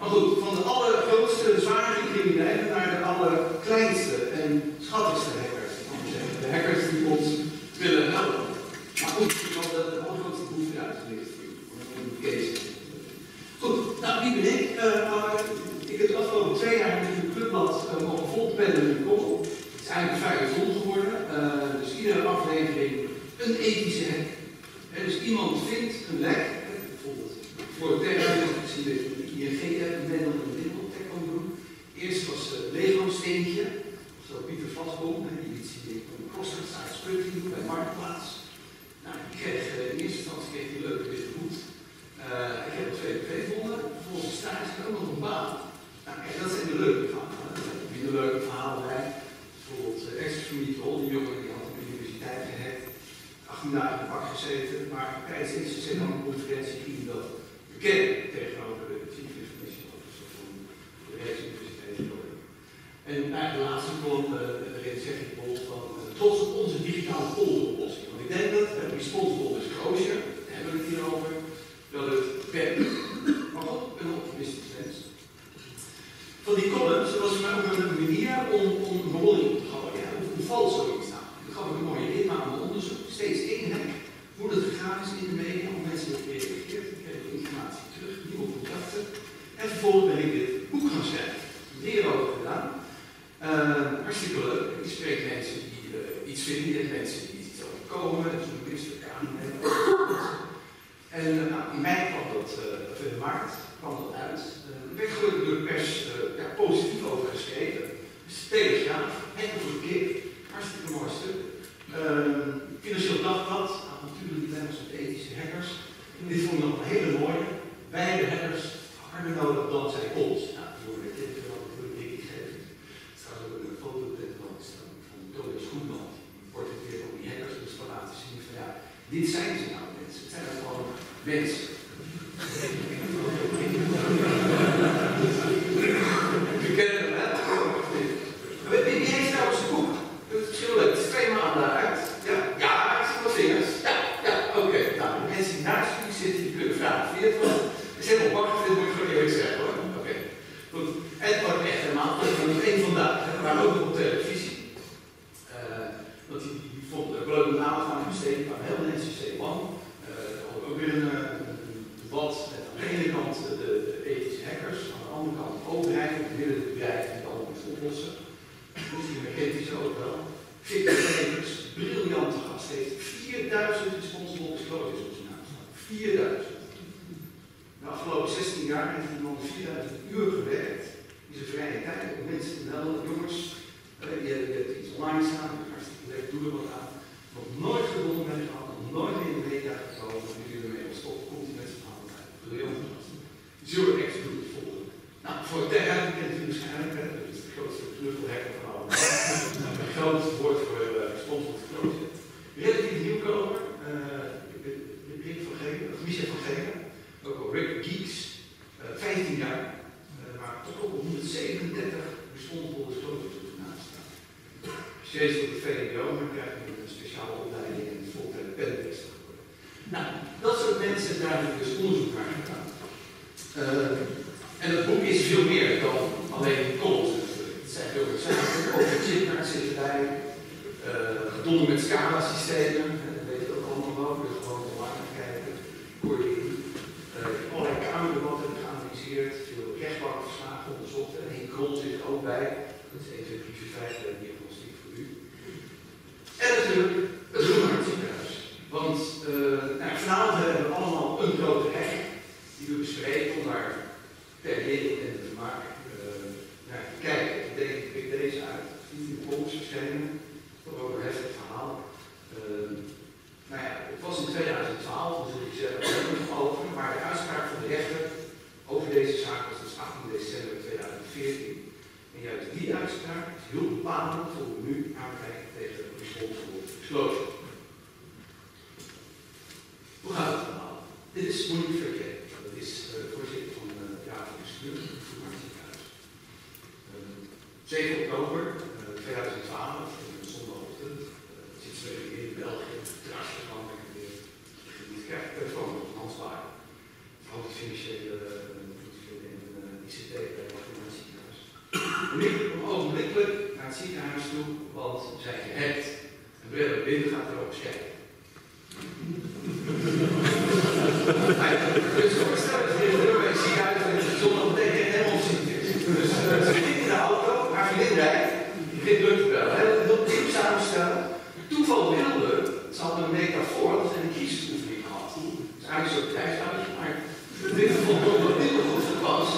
Maar goed, van de allergrootste, zwaarste criminelen naar de allerkleinste en schattigste hackers. De hackers die ons willen helpen. Maar goed, de allergrootste behoefte uitgelicht voor Kees. Goed, nou wie ben ik? Ik heb de afgelopen 2 jaar in het clubblad mogen volpennen met een column. Het is eigenlijk vrij gezond geworden. Dus iedere aflevering een ethische hack. Dus iemand vindt een lek, bijvoorbeeld voor het terrein, ik zie dit met de ING-app in Nederland en Nederland tech kan doen. Eerst was het Lego-steentje, zo Pieter Vlasboom, die iets een cross-site splitting doen bij Marktplaats. Nou, die kreeg in eerste instantie een leuke witte hoed. Ik heb er 2 gevonden, vervolgens stage en ook nog een baan. Nou, kijk, dat zijn de leuke verhalen. Er zijn minder leuke verhalen bij. Bijvoorbeeld Extra Familie Troll, die jongen die had op de universiteit gehackt. 18 dagen in de bak gezeten, maar tijdens de institutionele conferentie ging dat bekennen tegenover de Chief Information Officer van de Rijksuniversiteit Groningen. En eigenlijk de laatste column, daarin zeg ik bijvoorbeeld van trots op onze digitale polderoplossing. Want ik denk dat responsible disclosure, daar hebben we het hier over, dat het werkt. Maar goed, ik ben een optimistisch mens. Van die columns was voor mij ook een manier om een rolling op te gooien. Ja, hoe vals zoiets nou? Dan gaf ik een mooie rit aan mijn onderzoek. Steeds 1 hack. Hoe dat gegaan is in de media, hoe mensen hebben gereageerd. Ik kreeg informatie terug, nieuwe contacten. En vervolgens ben ik dit boek gaan schrijven. Hierover gedaan. Hartstikke leuk. Ik spreek mensen die iets vinden, mensen die iets overkomen, journalisten, Kamerleden. En in mei kwam dat, in maart kwam dat uit. Er werd gelukkig door de pers positief over geschreven. Dus de Telegraaf, enkel voor de kip, hartstikke mooi stuk. Financieel Dagblad, avontuurlijke dilemma's met ethische hackers. En dit vond ik nog een hele mooie. Beide hackers harder nodig dan zij ons. Nou, die worden dit wel een dikkie gegeven. Het staat ook een foto van Tobias Goedman. Die portretteert ook die hackers, dus van laten zien van ja, dit zijn ze nou mensen. Het zijn gewoon mensen. U kent hem, hè? Wie heeft trouwens een boek? Het is heel leuk, het is 2 maanden uit. Ja, ik zie wel vingers. Ja, oké. Nou, de mensen die naast jullie zitten, die kunnen vragen of je het was. Het is helemaal wakker, dit moet ik gewoon eerlijk zeggen hoor. Oké. Goed. En het wordt echt helemaal van 1 vandaag. We waren ook nog op televisie. Want die vond het leuk om aandacht aan te besteden. Die kwamen heel mensen C1. Ook weer een debat met aan de ene kant de ethische hackers, aan de andere kant de overheid, het middenbedrijf die het allemaal moet oplossen. Dus die herkent hij zo ook wel. Victor Levers, briljante gast, heeft 4000 responsible disclosures op zijn naam staan. 4000. De afgelopen 16 jaar heeft hij man 4000 uur gewerkt in zijn vrije tijd om mensen te melden. Jongens, je hebt iets online staan, hartstikke leuk, doe er wat aan. Nog nooit gewonnen mee gehad, nog nooit meer in de media gekomen, nu jullie ermee wil stoppen, komt hij met zijn verhaal uit. Briljante gast. Zero X doet het volgende. Nou, voor het terrein kent u waarschijnlijk, dat is de grootste knuffelhacker van allemaal. Het grootste woord voor responsible disclosure. Relatief nieuwkomer, Rick van Gelen, of Michel van Gelen, ook al Rick Geeks, 15 jaar, maar toch ook 137 responsible disclosures op de naam staan. Steeds op de VWO, maar krijg je een speciale opleiding en volgt een pentester geworden. Nou, dat soort mensen, daar heb ik dus onderzoek naar gedaan. En het boek is veel meer dan alleen columns natuurlijk. Het zijn veel meer zaken, ook de chipkaart zitten bij, gedonnen met scala-systemen, dat weet je ook allemaal wel, dus gewoon online kijken, allerlei kamerdebatten geanalyseerd, veel rechtbankverslagen onderzocht en Henk Krol zit er ook bij. Dat is even een briefje 5 diagnostiek voor u. En natuurlijk het Roemertziekenhuis. Want vanavond hebben we allemaal een grote hek die we bespreken om daar per lering en te maken naar te kijken. Ik denk, ik pik deze uit. Die in de polls verschenen. Dat was ook een heftig verhaal. Het was in 2012, dus ik zeg er nog over, maar de uitspraak van de rechter over deze zaak was dus 18 december 2014. En juist die uitspraak is heel bepalend voor hoe we nu aankijken tegen de responsible disclosure. Hoe gaat het verhaal? Dit is Monique Verkeer. Dat is voorzitter van de Raad van Bestuur van het Roemertziekenhuis. 7 oktober 2012, zondagochtend, zit ze weer in België, het terrasje van weer. Ik krijg een telefoon op Hans Baar, hoofd financiële en die ICT bij het ziekenhuis. En ik kom ogenblikkelijk naar het ziekenhuis toe, want we zijn gehackt. En Brille binnen gaat er ook kijken. Dus voorstellen dat je bij het ziekenhuis zonder dat het helemaal ziek is. Dus ze zit in de auto, haar vriendin rijdt, die begint druk te bellen. Heel diep samenstellen. Toeval wilde, ze hadden een metafoor, dat ze een kiesoefening gehad. Dus eigenlijk zo'n thuishuis, maar dit vond ik dat minder goed gepast.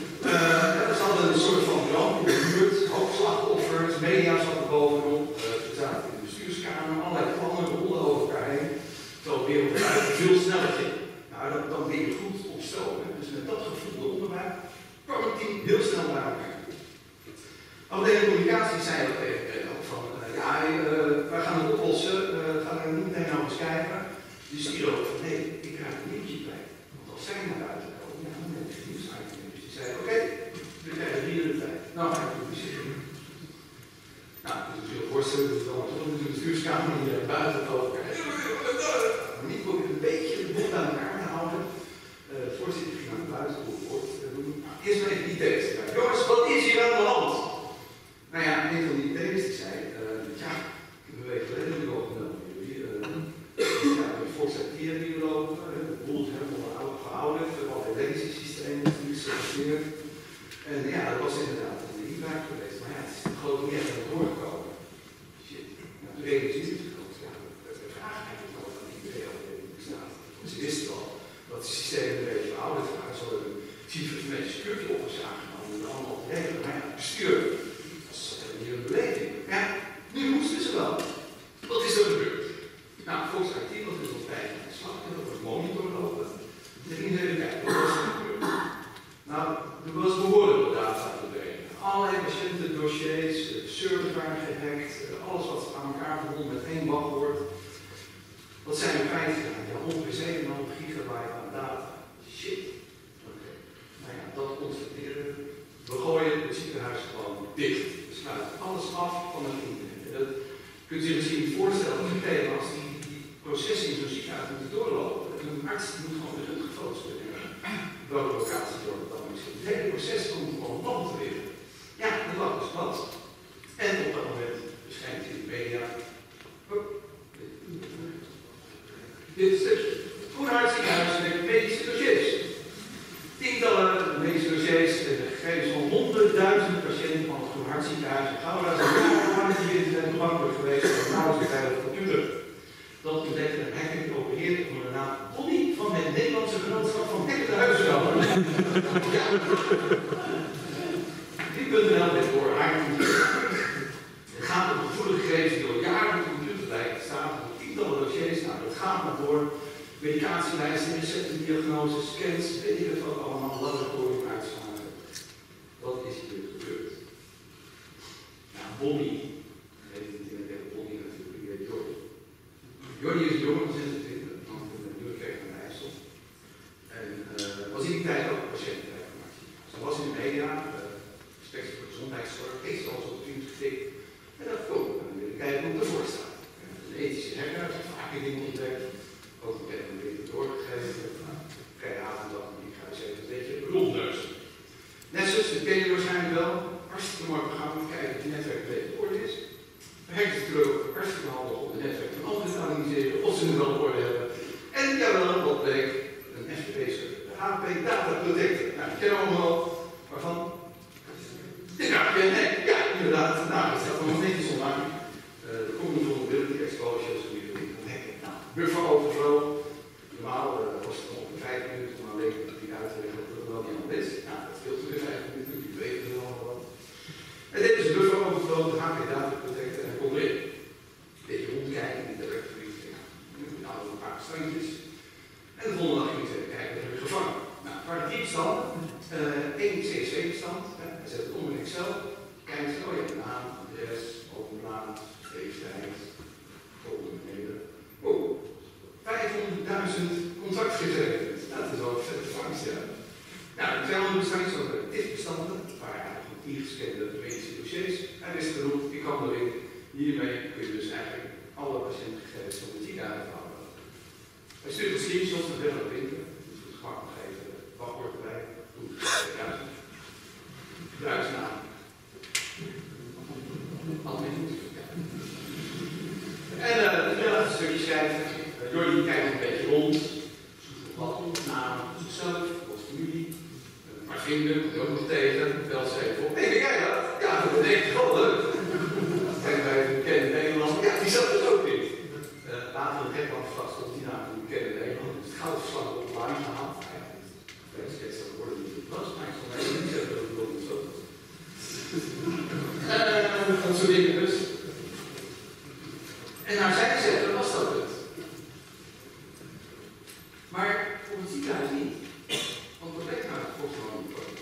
Ze hadden een soort van ramp in de buurt, hoofdslachtoffers, media zat er bovenop, we zaten in de bestuurskamer, allerlei plannen rollen over elkaar heen. Terwijl de wereld veel sneller ging. Nou, dan ben je goed op stoom. Dus met dat gevoel eronder mij kwam het team heel snel bij elkaar. Afdeling communicatie zei dat tegen ook van, wij gaan het oplossen, gaan er niet meteen naar ons kijken. Dus die ook van, nee, ik krijg een nieuwtje bij. Want als zij naar buiten komen, ja, dan heb je nieuwsuiting. Dus die zei, oké, we krijgen 3 uur de tijd. Nou ga ik publiceren. Nou, dus je kunt voorstellen dat we dan toch in de bestuurskamer hier buiten over elkaar. Niet probeer een beetje de boel bij elkaar te houden. De voorzitter ging naar buiten om het woord te doen. Nou, eerst maar even die tekst. Jongens, wat is hier aan de hand? Nou ja, een van die tekst die zei, ja, ik heb een week geleden gelopen met jullie. Een Fox-IT die we lopen, de boel is helemaal gehouden, we hebben al legacy-systemen geïnstalleerd. En ja, dat was inderdaad een e-mail geweest, maar ja, het is geloof ik niet echt aan het doorgekomen. Shit, nou, de realisatie is gekomen. Ja, de vraag eigenlijk nog aan die IPL bestaat. Ze wisten al dat het systeem een beetje verouderd waren. Ze hadden een chief information security opgezagen om het allemaal te regelen. Maar ja, het bestuur, dat is hier een beleving. Ja, nu moesten ze wel. Wat is er gebeurd? Nou, volgens IT was dus al 5 aan de slag en dat was monitor lopen. En ging even kijken, wat was er gebeurd? Nou, er was behoorlijk wat data verdwenen. Allerlei patiëntendossiers, servers waren gehackt, alles wat aan elkaar verbonden met 1 wachtwoord. Wat zijn we kwijtgedaan? Ja, ongeveer 7,5 gigabyte aan data. Shit. Oké. Nou ja, dat constateren. We gooien het ziekenhuis gewoon dicht. We sluiten alles af van het internet. Dat kunt u zich misschien voorstellen als die processen in zo'n ziekenhuis moeten doorlopen. Een arts moet gewoon weer gefocust worden. Welke locatie wordt het dan misschien? Het hele proces komt gewoon land te liggen. Ja, dat lag dus plat. En op dat moment verschijnt in de media. Dit stukje. Groenhart ziekenhuis met medische dossiers. Tientallen medische dossiers en de gegevens van 100.000 patiënten van het Groenhart ziekenhuis in Gouda zijn jarenlang via toegankelijk geweest voor nauwelijks veilige facturen. Dat ontdekte een hacker die opereert onder de naam Bonnie van het Nederlandse Genootschap van Hackende Huisvrouwen. Ja. Die.nl werd door haar het gaat om gevoelige gegevens die al jaren op de computer blijven staan, op tientallen dossiers. Nou, dat gaat maar door. Medicatielijsten, recepten, diagnoses, scans, weet ik het wat allemaal, laboratoriumuitslagen. Wat is hier gebeurd? Nou, Bonnie, ik weet niet in het Bonnie natuurlijk, ik weet Jordi. Jordi is jong, 26, van de Nieuwekerk aan de IJssel. En was in die tijd ook patiënteninformatie. Ze was in de media, inspectie voor gezondheidszorg, heeft al zo'n teams getikt. En dat komt, dan wil ik kijken hoe het ervoor staat. Een ethische hacker, vaak dingen ontdekt. Ook nog even een beetje doorgegeven. Nou, vrije avonddag, ik ga eens even een beetje rondneuzen. Nessus, dat ken je waarschijnlijk wel. Hartstikke mooi programma, kijken of het netwerk een beetje op orde is. De hackers terug, hartstikke handig om het netwerk van anderen te analyseren, of ze het wel op orde hebben. En jawel, wat bleek, een FTP-server. De HP Data Protector. Nou, die kennen we allemaal. Waarvan? De KPN, ja, inderdaad. Nou, dat staat er nog netjes online. Er komt een vulnerability exposure, zo je het kan hacken. Nou, buffer overflow. Normaal was het nog 5 minuten om alleen die uit te leggen dat het wel niet aan is. Nou, dat scheelt weer 5 minuten, die weten we allemaal wat. En dit is buffer overflow, de HP Data Protector en kon erin. Een beetje rondkijken in de directory. Nu hadden we een paar standjes. En de volgende dag ging ik even kijken, dat heb ik gevangen. Nou, waar de diepstanden, 1 CSV-bestand, hij zet het om in Excel. Kijk eens, oh je hebt een naam, adres, opennaam, leeftijd, volgende beneden. Oh, 500.000 contactgegevens. Dat is wel een vette vangst, ja. Nou, er zijn al straks ook TIFF-bestanden, waar eigenlijk ingescande medische dossiers. Hij wist genoeg, ik kan erin. Hiermee kun je dus eigenlijk alle patiëntgegevens van de ziekenhuis houden. Hij stuurt een screenshot van de winter, dus het gemak nog even wachtwoord erbij. Goed, stukje schrijven. Jordi kijkt een beetje rond. Zoekt nog wat namen voor zichzelf, voor de familie. Een paar vrienden, komt ook nog tegen. Belt ze even op. Hé, ben jij dat? Ja, dat denk ik wel leuk. Kijk, wij kennen Nederland. Ja, die zat er ook in. Later een reklamverslag stond die naam van die kennen Nederland. Dus het goudverslag online gehaald. Ik dat worden niet gepast, maar ik zal mij niet zeggen dat het wel niet zo is. Dat soort dingen dus. En naar zijn zetten was dat het. Maar op het ziekenhuis niet. Want dat bleek nou volgens mij niet voor.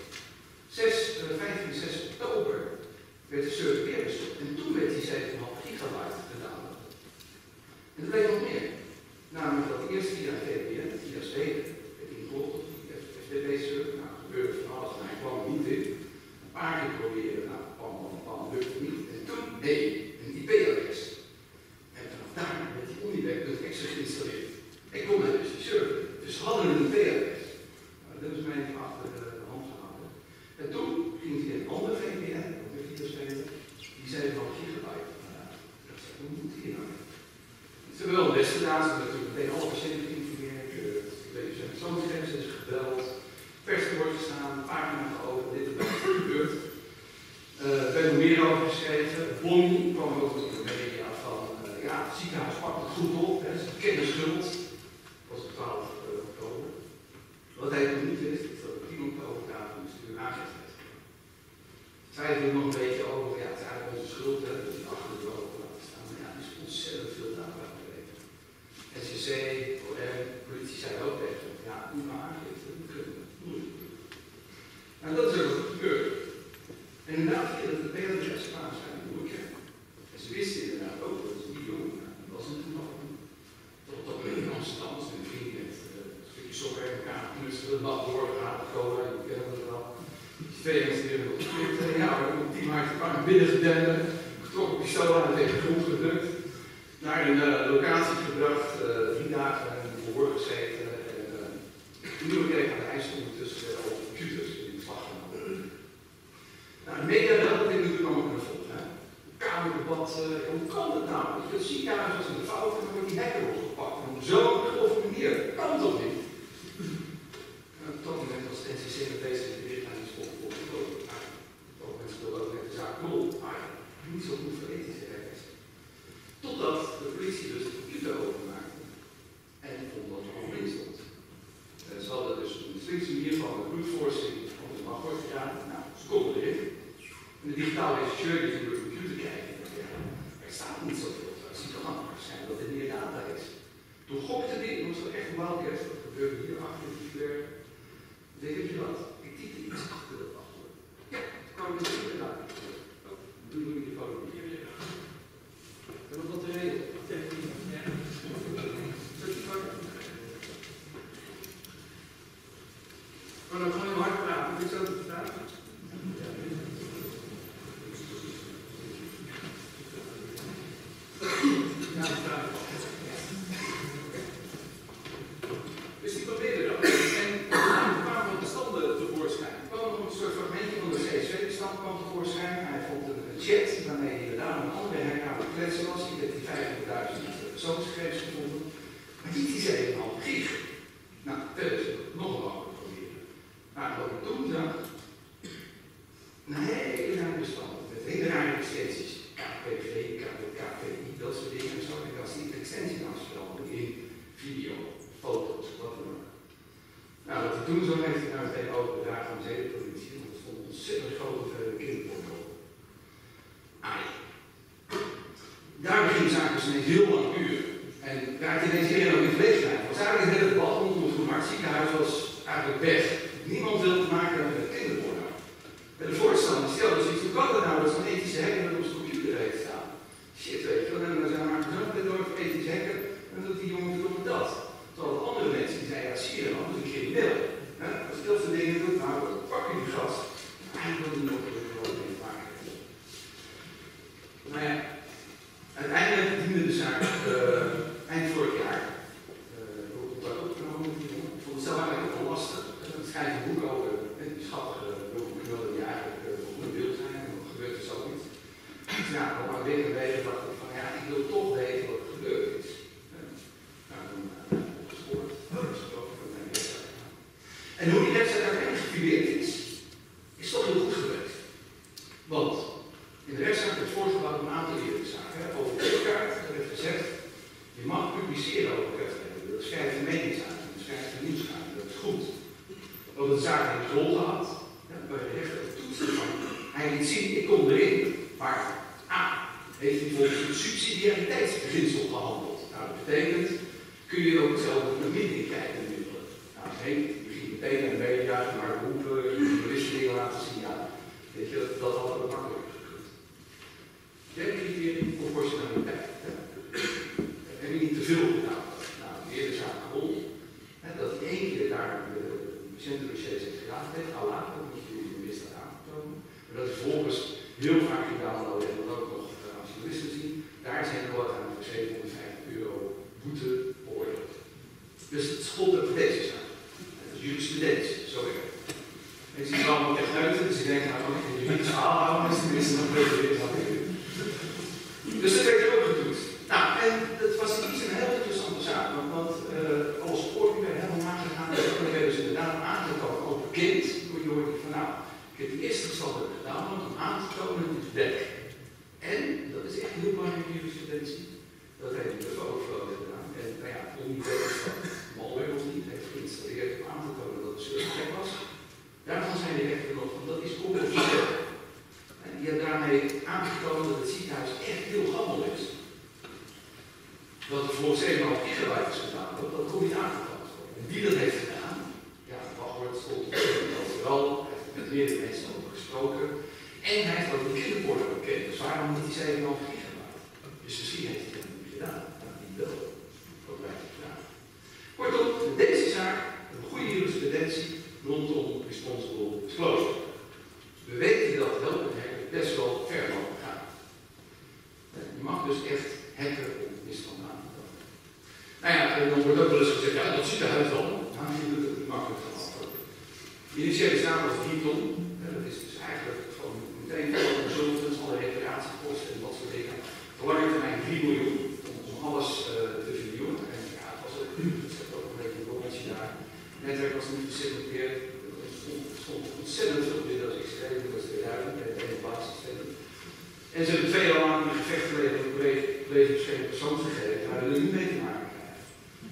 15 en 6 oktober werd de server weer bezocht. En toen werd die 7,5 gigabyte gedaan. En er bleek nog meer. Namelijk dat eerst via VPN, via Zweden, werd ingevolgd op die FTP-server. Nou, er gebeurde van alles en hij kwam er niet in. Een paar keer proberen, nou, pam, lukte het niet. En toen, nee, een IP-adres. En vanaf daar werd die Uniweb.exe geïnstalleerd. Ik kon mij dus die server. Dus ze hadden een IP-adres. Nou, dat hebben ze mij even achter de hand gehouden. En toen ging hij een andere VPN, ook een videospeler, die zei van gigabyte. Ik zei, hoe moet die nou? Ze hebben wel het beste gedaan, ze hebben natuurlijk meteen alle patiënten geïnformeerd. De persoonsgrens is gebeld, pers wordt gestaan, pagina geopend, dit en dat is gebeurd. We hebben er meer over geschreven. Bonnie kwam ook in de media van, ja, het ziekenhuis pakt het goed op, hè, ze kennen schuld. Dat was op 12 oktober. Wat hij nog niet wist, is dat op 10 oktober datum natuurlijk aangifte heeft gedaan. Zij hebben nog een beetje over, ja, het is eigenlijk onze schuld, hè, dat die achter de boven laten staan. Maar ja, er is ontzettend veel data geleverd. SCC, OM, politie zei ook tegen, ja, doe maar aangifte, dat kunnen we moeilijk doen. Nou, dat is er wat gebeurd. En inderdaad, dat de PLDS kwamen zijn in Moeilijk. En ze wisten inderdaad ook dat het niet jong was. En toen nog tot op dat moment in Amsterdam, als een vriend met een stukje sokken in elkaar knutselen, de nacht doorgegaan, cola, je kent het wel. Die twee mensen die hebben opgepikt. Ja, we hebben op 10 maart kwamen binnengedempt, getrokken pistool aan en tegen de grond gedrukt. Naar een locatie gebracht, 3 dagen in een verhoor gezeten. En nu kreeg aan de ijs ondertussen weer al computers in de slag genomen. Nou, de media hadden dit natuurlijk allemaal kunnen volgen. Kamerdebat, hoe kan het nou? Het ziekenhuis was in de fout en dan wordt die hacker opgepakt. Op zo'n grove manier. Dat kan toch niet? Op dat moment was het NCC met deze bericht aan die schop opgekomen. Ook mensen wilden ook net de zaak rol. Maar niet zo goed voor ethische hackers. Totdat de politie dus de computer openmaakte. En vond dat er allemaal in stond. Ze hadden dus een slinkse manier van de brute forcing van de wachtwoord gedaan. Nou, ze konden erin. En de digitale regisseur die door de computer kijkt. Ja, er staat niet zoveel. Het ziet toch anders zijn dat er meer data is. Toen gokte die, en dat was echt een wildcat. Dat gebeurde hier achter in die fleur. Weet je wat? Ik typte iets achter dat wachtwoord. Ja, toen kwam ik dus inderdaad. Doe je die foto niet. En wat dat de reden? Maar dan gaan we heel hard praten. Moet ik zo te praten? Ja, praten. Dus die probeerde dat. En er kwamen wat bestanden tevoorschijn. Er kwam nog een soort fragmentje van de CSV-bestand kwam tevoorschijn. Hij vond een chat waarmee hij inderdaad een andere hacker aan het kletsen was. Die heeft die 50.000 persoonsgegevens gevonden. Maar niet die 7,5 gig. Nou, verder is het nog een ander proberen. Maar wat ik toen zag, een hele rare bestanden met hele rare extensies. KPV, KPI, dat soort dingen. En zo heb ik als niet extensie afgesproken in video, foto's, wat dan ook. Nou, wat hij toen zo heeft, hij nou meteen overgedragen aan de zedenpolitie. Want het stond ontzettend grote kinderporno. Daar begint de zaak dus ineens heel lang duren. En raakte ineens iedereen ook in verlegenheid. Het was eigenlijk het hele debat rondom het Groenmarkt ziekenhuis was eigenlijk weg. Niemand wilde te maken hebben met kinderporno. Bij de voorstander stelde zich, hoe kan dat nou dat zo'n ethische hacker met onze computer heeft staan? Shit, weet je wel, en dan maken we zo'n door voor ethische hacker en dan doet die jongen natuurlijk dat. Terwijl de andere mensen die zeiden, ja, zie je dan, dat is een crimineel. Als je dat soort dingen doet, nou, dan pak je die gast. Eigenlijk wil die nog gewoon mee maken. Nou ja, uiteindelijk diende de zaak eind vorig jaar. Ik heb contact opgenomen met die jongen. Ik vond het zelf eigenlijk ook wel lastig. Het schijnt En hoe die rechtszaak uiteindelijk gefileerd is toch heel goed geweest. Want in de rechtszaak werd voortgebouwd op een aantal eerdere zaken. Over de kaart werd gezegd, je mag publiceren over wetgeving. Dat schrijft een meningszaak, dat schrijft een nieuwszaak, dat is goed. We hebben de zaak in de rol gehad, bij de rechter toetsen van, hij liet zien, ik kom erin, maar heeft hij volgens het subsidiariteitsbeginsel gehandeld. Nou, dat betekent, kun je ook zelf een bemiddeling krijgen in middelen. Nou, nee, je ging meteen naar de media, maar roepen, journalisten dingen laten zien, ja, weet je, dat had ook makkelijker gekund. Derde criterium, proportionaliteit. Heb je niet te veel gedaan? Nou, de eerste zaak rond, dat hij 1 keer daar de patiëntendossiers heeft gedaan heeft, dat moet je de misdaad aantonen. Maar dat is volgens heel vaak gedaan, al hebben we ook nog als juristen zien, daar zijn er wat aan voor €750 boete beoordeeld. Dus het gold ook voor deze zaak. Dat is jurisprudentie, zo werkt het. Ik zie het allemaal echt uit, dus ik denk, nou, ik kan juridisch aanhouden, maar tenminste nog beter weer. Dus dat werd ook getoetst. Nou, en het was in die zin een heel interessante zaak, want als spoor werd helemaal nagegaan, en dan werden ze inderdaad aangetoond, ook bekend, hoe je hoort van, nou, ik heb die eerste geval gedaan om aan te tonen het dek. En, dat is echt heel belangrijk in jurisprudentie, dat heeft de overvloed gedaan. En nou ja, om die malware niet heeft geïnstalleerd om aan te tonen dat het een dek was. Daarvan zijn de rechten nog, want dat is corruptie. En die hebben daarmee aangetoond dat het ziekenhuis echt heel gammel is. Dat er voor 7,5 gigabyte is gedaan, dat kon niet aangetoond worden. En wie dat heeft gedaan, ja, het wachtwoord stond overal, hij heeft met meerdere mensen over gesproken. En hij heeft ook de kinderporno bekend, dus waarom niet die 7,5 gigabyte? Dus misschien heeft hij dat niet gedaan, maar niet wel. Dat blijft de vraag. Kortom, deze zaak, een goede jurisprudentie rondom responsible disclosure. We weten dat helpenhacker best wel ver mogen gaan. Je mag dus echt hacken om misstand aan te tonen. Nou ja, en dan wordt ook wel eens gezegd, ja, dat ziet eruit wel. Nou, je doet het makkelijk van afkomen. Initiële staat was 3 ton. Dat is dus eigenlijk gewoon meteen alle consultants, alle reparatiekosten en dat soort dingen. Voor lange termijn 3 miljoen om alles te vernieuwen. En ja, het was ook, het zat ook een beetje een rommeltje daar. Het netwerk was niet geselecteerd. Er stond ontzettend veel binnen als ik schreef, dat was 2000, bij de ene basissysteem. En ze hebben 2 jaar lang in gevecht gelegen, bleef verschillende persoonsgegevens, maar er niet mee te maken krijgen.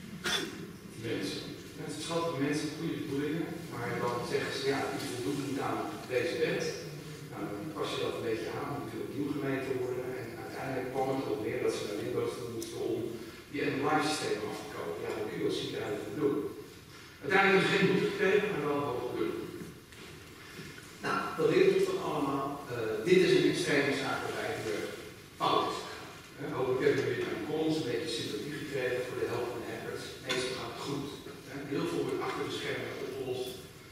Mensen. Mensen schattige mensen, goede bedoelingen, maar dan zeggen ze, ja, die voldoet niet aan deze wet. Nou, dan pas je dat een beetje aan, moet je opnieuw gemeten worden. En uiteindelijk kwam het erop neer dat ze naar Windows moesten om die end-of-life-systemen af te kopen. Ja, dat kun je als ziekenhuis doen. Uiteindelijk hebben ze geen boete gekregen, maar wel hoog bedoeld. Nou, dat leert ons dan allemaal. Dit is een extreme zaak waarbij er fout is gegaan. Hopelijk hebben we weer aan columns een beetje sympathie gekregen voor de helft van de hackers. Meestal gaat het goed. Heel veel wordt achter de schermen opgelost.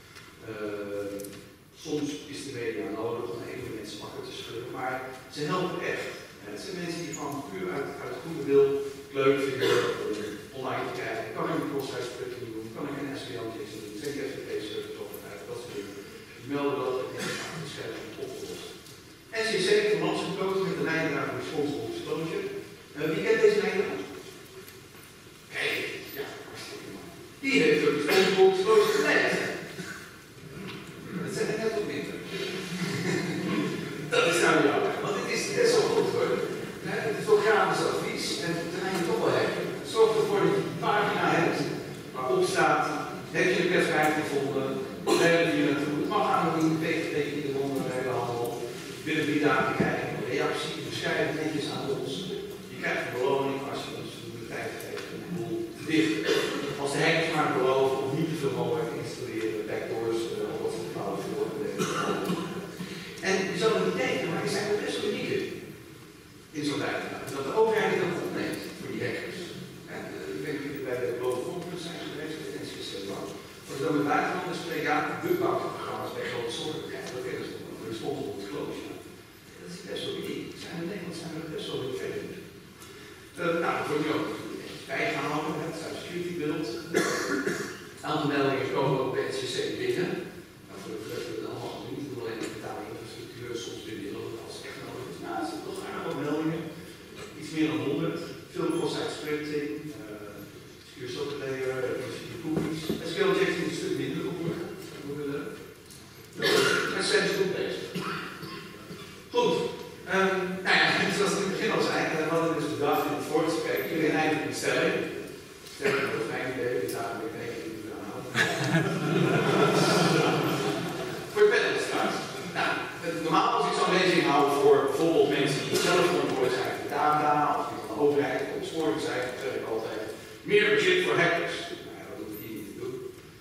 Soms is de media nodig om even mensen wakker te schudden, maar ze helpen echt. Het zijn mensen die van puur uit goede wil leuk vinden online te krijgen. Kan ik een cross-site scripting doen? Kan ik een SQL-injectie doen? Zet je FTP-service op het uit? Dat soort dingen. Die melden dat het mensen achter de schermen opgelost. NCC heeft een land gekozen met de leidraad van Responsible Disclosure. Wie kent deze leidraad? Kijk, ja, hartstikke mooi. Die heeft ook Responsible Disclosure geleid. Dat zijn er net wat minder. Dat is nou jouw, want dit is best wel goed hoor. Het is ook gratis advies en het terrein toch wel hacken. Zorg ervoor dat je een pagina hebt waarop staat, heb je de persvrijheid gevonden, delen hier naartoe. Het mag anoniem, tegen de ronde de hele handel. Binnen 3 dagen krijg je een reactie, beschrijf netjes aan ons. Je krijgt een beloning als je ons de tijd geeft om de boel te dichten. Als de hackers maar beloven om niet te veel mogelijk te installeren, backdoors, of wat ze fout worden. En je zal het niet denken, maar die zijn er best wel uniek in zo'n leidraad. Dat de overheid het ook opneemt voor die hackers. Ik denk dat jullie bij de Global Conference zijn geweest, met NCC Bank. Als je dan met buitenlanders spreekt, ja, bugbouwprogramma's bij grote zorgen krijgen, dat kennen ze nog, de responsible disclosure. Dat is best wel uniek. Zijn in Nederland zijn we best wel heel ver in. Nou, dat wordt nu ook bijgehouden, het cybersecurity beeld. Een aantal meldingen komen ook bij NCC binnen. Nou, voor de vlucht hebben we het allemaal niet, niet alleen de betaalde infrastructuur, soms weer middelen als echt nodig is. Nou, er zijn toch aardig wat meldingen. Iets meer dan 100. Veel cross-site scripting, secure software layer, cookies. SQL-injectie is een stuk minder geworden. idee. Sterker nog, dat is mijn idee. Dit staat er weer tegen in de verhaal. Voor je panel straks. Nou, normaal als ik zo'n lezing hou voor bijvoorbeeld mensen die zelf verantwoordelijk zijn voor data, of die van de overheid of opsporing zijn, dan zeg ik altijd meer budget voor hackers. Nou ja, dat hoef ik hier niet te doen.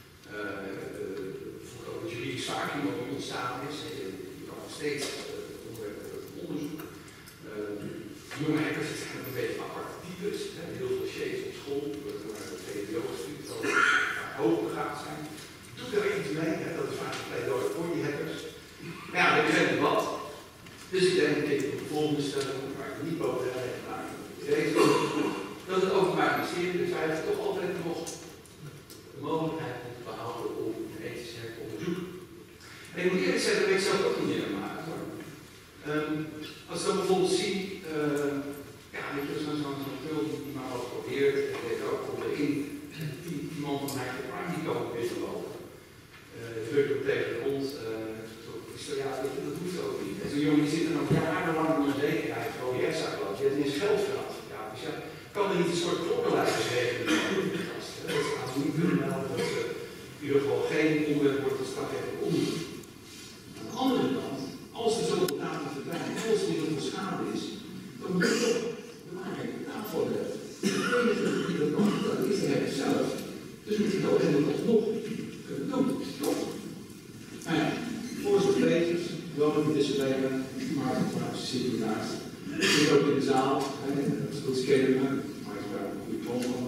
Vooral dat juridisch vacuüm wat nu ontstaan is. Je kan nog steeds onderzoek. Jonge hackers zijn een beetje aparte types. Heel veel dossiers op school, waar de VWO gestuurd over hoogbegaafd zijn. Doe daar iets mee, dat is vaak een pleidooi voor die hackers. Maar ja, dat is een debat. Dus ik denk dat ik op de volgende stelling, waar ik niet boven heb gemaakt, dat het Openbaar Ministerie, dus wij hebben toch altijd nog de mogelijkheid om te behouden om een ethisch hack te onderzoeken. En ik moet eerlijk zeggen, dat ik zelf ook niet meer aan maken. Als ik dan bijvoorbeeld zie, ja, weet je, zo'n film die maar wat probeert, en weet ook om erin, die man van mij, die kan weer lopen. Druk hem tegen de grond. Ja, dat hoeft ook niet. En zo'n jongen die zit er nog jarenlang in onzekerheid, voor die rechtszaak loopt. Die heeft ineens geld gehad. Ja, dus ja, kan er niet een soort klokkenlijsters regelen voor die gasten. Dat gaan ze niet kunnen melden dat ze in ieder geval geen onderwerp wordt tot strafrechtelijk onderzoek. Aan de andere kant, als er zoveel data verdwijnt, als er heel veel schade is, dan moet je toch de waarheid daarvoor hebben. De enige die dat nog kan, is de hacker zelf. Dus moet je dat helemaal nog kunnen doen. Toch? Nou ja, voorzitter, welkom in deze wijken, maar ze zitten hiernaast. Ik zit ook in de zaal, dat is goed scannen, maar ik vraag een goede klomp van,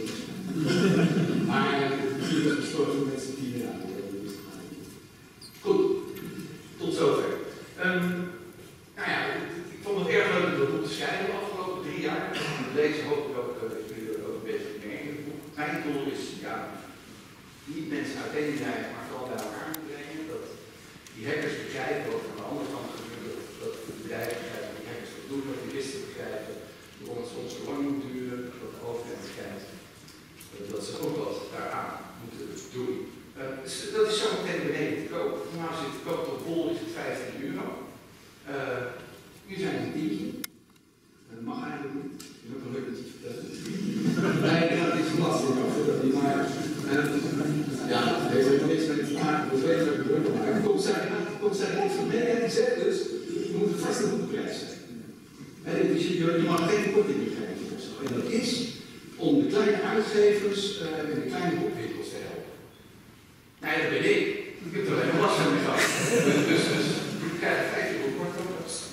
maar hier is besloten met z'n 10 jaar. Goed, tot zover. Nou ja, ik vond het erg leuk om dat boek te schrijven de afgelopen 3 jaar. Deze hoop ik ook dat jullie er ook een beetje mee in het boek. Mijn doel is, ja, niet mensen uiteendrijven, maar vooral bij elkaar te brengen. Dat die hackers begrijpen wat aan de andere kant gebeurt, dat de bedrijven begrijpen wat die hackers wat doen, dat die juristen begrijpen waarom het soms zo lang moet duren, dat de overheid begrijpt dat ze ook wat daaraan moeten doen. Dat is zo meteen beneden te koop. Normaal zit de koop tot bol is het €15. Nu zijn het een tientje. Dat mag eigenlijk niet. Je hebt een leuk dat je het vertelt. Nee, dat is lastig over dat niet, maar ja, dat heeft ook niks met te maken. Dat weet ik ook wel. Maar komt zij niet van mij en die zegt dus, je moet een vaste boekprijs zijn. Dus je mag geen korting meer geven of zo. En dat is om de kleine uitgevers en de kleine boekwinkels te helpen. Nou ja, dat ben ik. Ik heb er alleen maar last van mee gehad. Dus ik krijg 50 boek kort op.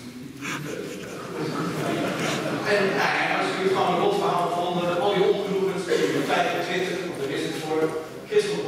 En als je gewoon een rotverhaal van al je ongenoegens, 25, want daar is het voor, christelijk